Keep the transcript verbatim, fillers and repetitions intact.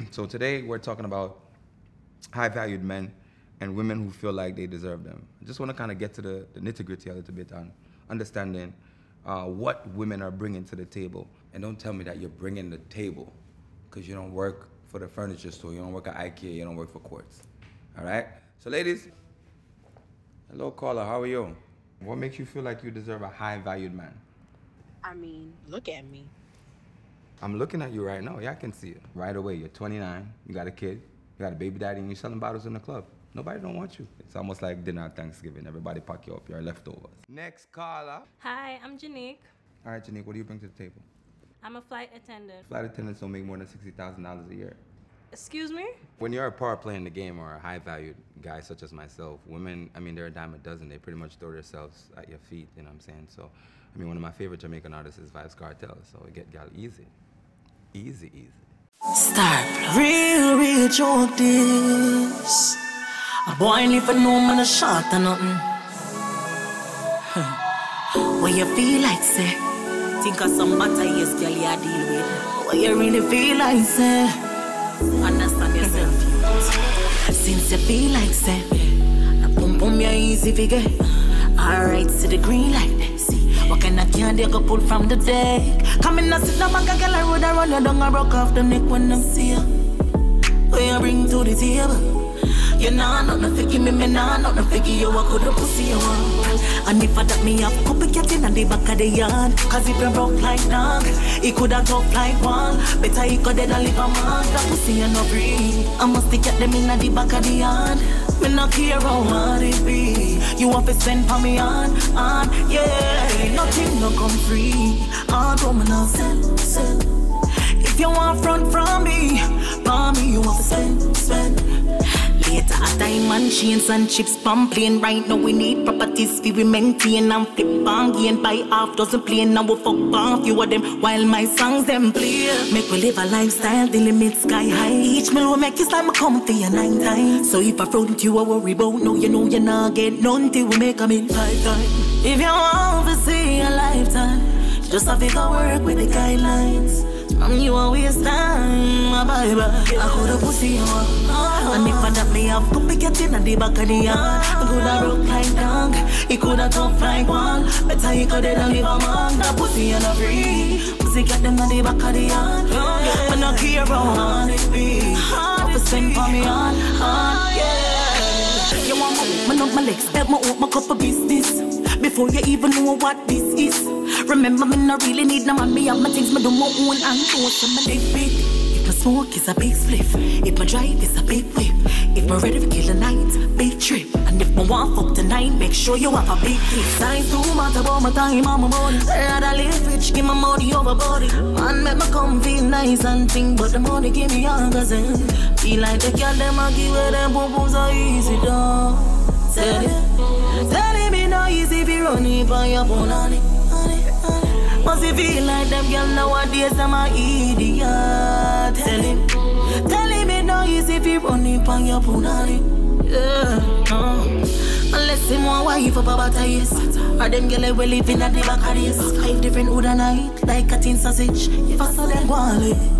So today we're talking about high-valued men and women who feel like they deserve them. I just want to kind of get to the, the nitty-gritty a little bit on understanding uh, what women are bringing to the table. And don't tell me that you're bringing the table because you don't work for the furniture store, you don't work at IKEA, you don't work for Quartz. All right? So ladies, hello caller, how are you? What makes you feel like you deserve a high-valued man? I mean, look at me. I'm looking at you right now. Yeah, I can see it. Right away, you're twenty-nine, you got a kid, you got a baby daddy, and you're selling bottles in the club. Nobody don't want you. It's almost like dinner at Thanksgiving. Everybody pack you up, you're leftovers. Next caller. Hi, I'm Janique. All right, Janique, what do you bring to the table? I'm a flight attendant. Flight attendants don't make more than sixty thousand dollars a year. Excuse me? When you're a par playing the game or a high-valued guy such as myself, women, I mean, they're a dime a dozen. They pretty much throw themselves at your feet, you know what I'm saying? So, I mean, one of my favorite Jamaican artists is Vybz Kartel, so it get gal easy. Easy, easy. Start real, real joke this. A boy ain't even know man a shot or nothing. Huh. What you feel like, say? Think of some matter, yes, girl, you deal with. What you really feel like, say? Understand yourself, youth. Since you feel like, say, I pump pump you easy figure. Alright, see the green light. See, what kind of candy you go pull from the deck? Come in and sit down, bank a girl, I road a run you down and broke off the neck when them see you. What you bring to the table? You know, nothing to give me, me nah, nothing to give you. I could have pussy you want. And if I that me up, couple get in and the back of the yard. Cause if you broke like dog, he could have talked like one. Better he could have live a man. That pussy you no free. I must get them in at the back of the yard. Me not care how hard it be. You want to spend for me on, on, yeah. Nothing no come free. Hard woman I'll sell, sell. If you want front from me, for me you want to spend, spend. Later a diamond chains and chips pamphlet. Right now we need properties we maintain and flip bang gain by half dozen plane. Now we fuck off you of them while my songs them play. Make we live a lifestyle, the limit sky high. Each meal will make you slime come for you nine times. So if I front you I worry about, no you know you not get none till we make a meal five times. If you want to see a lifetime, just have to go work with the guidelines. And you a waste time, my baby. I coulda pussy you up. And if I that me have to pick it in at the back of the yard. I coulda broke like dog, he coulda tough like one. Better he coulda done live a man. That pussy you no free. Pussy get them at the back of the yard. I no care how hard it be. Have to spend for me on, on, yeah. You want me, man up my legs, help me out my cup of business. Before you even know what this is. Remember me not really need no man. Me have my things, me do my own and do some my big big. If my smoke is a big spliff, if my drive is a big whip, if my ready to kill a night, big trip. And if my want fuck tonight, make sure you have a big gift. Size too much about my time and my money. Rather live rich, give my money over body. Man make me come feel nice and think, but the money give me all gazelle. Feel like the girl them a give her them boom so easy down. Tell him, tell him it no easy if you run it by your bone on it. Must you feel like them girl nowadays, I'm a idiot. Tell him, tell him it no easy if you run it on your punani. Yeah, no. Unless him want wife up about a yes. Or them girl will live in at the back of this. Five different wood a night, like a tin sausage. If I saw them go